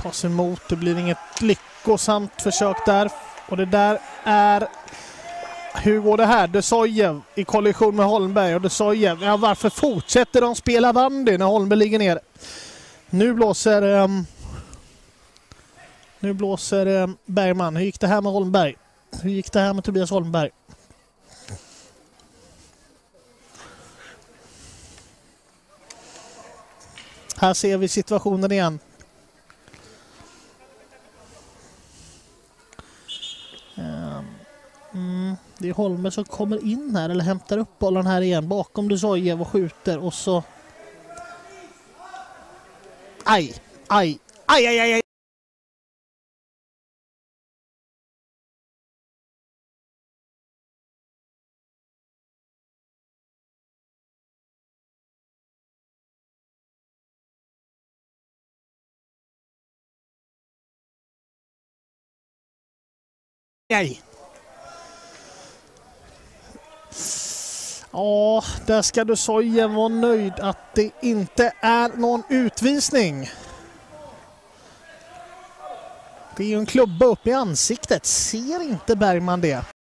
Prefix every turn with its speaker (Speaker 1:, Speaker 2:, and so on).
Speaker 1: tas emot. Det blir inget lyckosamt försök där. Och det där är... Hur går det här? Desojev i kollision med Holmberg. Och Desojev, ja, varför fortsätter de spela bandy när Holmberg ligger ner? Nu blåser Bergman. Hur gick det här med Holmberg? Hur gick det här med Tobias Holmberg? Här ser vi situationen igen. Det är Holmberg som kommer in här eller hämtar upp bollen här igen bakom Desojev och skjuter och så... Aj! Ja, där ska Desojev vara nöjd att det inte är någon utvisning. Det är ju en klubba upp i ansiktet. Ser inte Bergman det?